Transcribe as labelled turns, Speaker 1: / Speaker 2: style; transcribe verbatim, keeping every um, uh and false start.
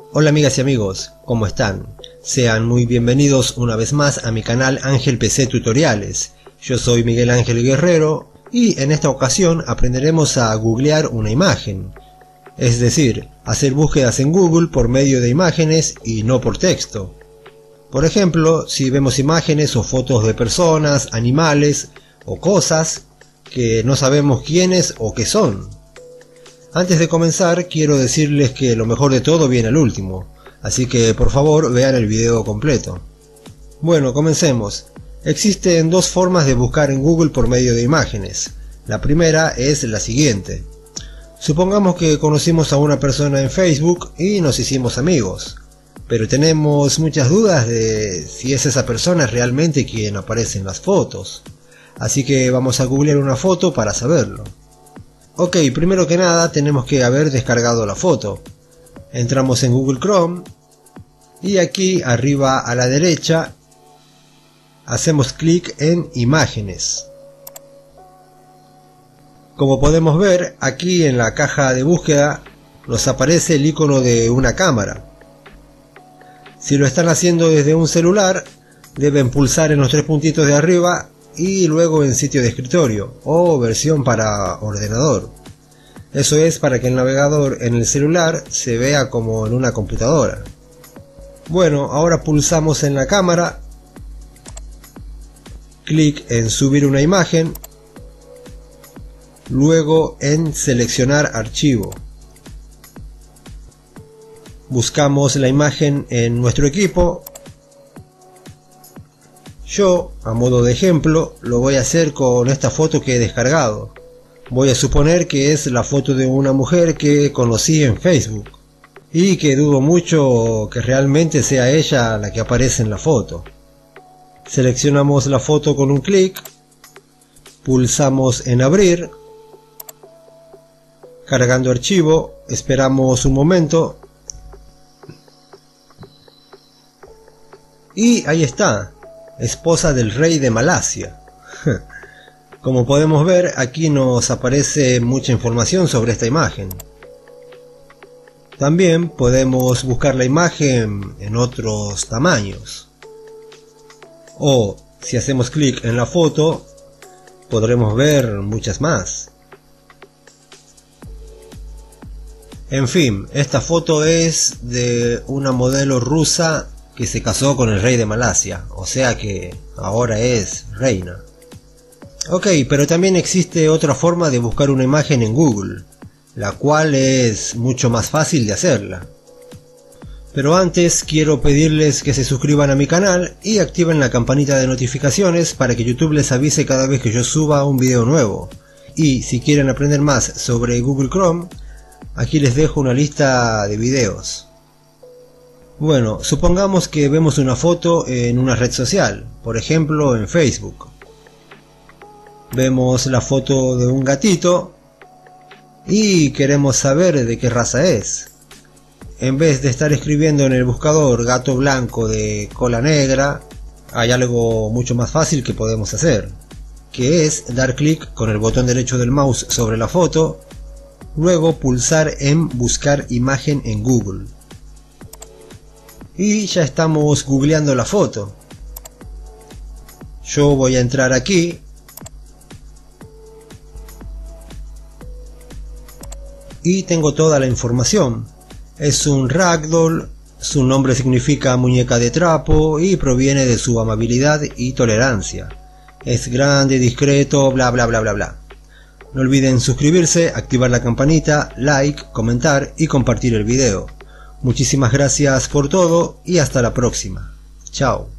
Speaker 1: Hola amigas y amigos, ¿cómo están? Sean muy bienvenidos una vez más a mi canal Ángel P C Tutoriales. Yo soy Miguel Ángel Guerrero y en esta ocasión aprenderemos a googlear una imagen. Es decir, hacer búsquedas en Google por medio de imágenes y no por texto. Por ejemplo, si vemos imágenes o fotos de personas, animales o cosas que no sabemos quiénes o qué son. Antes de comenzar, quiero decirles que lo mejor de todo viene al último, así que por favor vean el video completo. Bueno, comencemos. Existen dos formas de buscar en Google por medio de imágenes. La primera es la siguiente. Supongamos que conocimos a una persona en Facebook y nos hicimos amigos, pero tenemos muchas dudas de si es esa persona realmente quien aparece en las fotos, así que vamos a googlear una foto para saberlo. Ok, primero que nada tenemos que haber descargado la foto. Entramos en Google Chrome y aquí arriba a la derecha hacemos clic en imágenes. Como podemos ver, aquí en la caja de búsqueda nos aparece el icono de una cámara. Si lo están haciendo desde un celular, deben pulsar en los tres puntitos de arriba y luego en sitio de escritorio o versión para ordenador. Eso es para que el navegador en el celular se vea como en una computadora. Bueno, ahora pulsamos en la cámara, clic en subir una imagen, luego en seleccionar archivo. Buscamos la imagen en nuestro equipo. Yo, a modo de ejemplo, lo voy a hacer con esta foto que he descargado. Voy a suponer que es la foto de una mujer que conocí en Facebook y que dudo mucho que realmente sea ella la que aparece en la foto. Seleccionamos la foto con un clic, pulsamos en abrir, cargando archivo, esperamos un momento y ahí está. Esposa del rey de Malasia. Como podemos ver, aquí nos aparece mucha información sobre esta imagen. También podemos buscar la imagen en otros tamaños. O, si hacemos clic en la foto, podremos ver muchas más. En fin, esta foto es de una modelo rusa que se casó con el rey de Malasia, o sea que ahora es reina. Ok, pero también existe otra forma de buscar una imagen en Google, la cual es mucho más fácil de hacerla. Pero antes quiero pedirles que se suscriban a mi canal y activen la campanita de notificaciones para que YouTube les avise cada vez que yo suba un video nuevo. Y si quieren aprender más sobre Google Chrome, aquí les dejo una lista de videos. Bueno, supongamos que vemos una foto en una red social, por ejemplo en Facebook. Vemos la foto de un gatito y queremos saber de qué raza es. En vez de estar escribiendo en el buscador gato blanco de cola negra, hay algo mucho más fácil que podemos hacer, que es dar clic con el botón derecho del mouse sobre la foto, luego pulsar en buscar imagen en Google. Y ya estamos googleando la foto. Yo voy a entrar aquí y tengo toda la información. Es un ragdoll, su nombre significa muñeca de trapo y proviene de su amabilidad y tolerancia. Es grande, discreto, bla bla bla bla bla. No olviden suscribirse, activar la campanita, like, comentar y compartir el video. Muchísimas gracias por todo y hasta la próxima. Chao.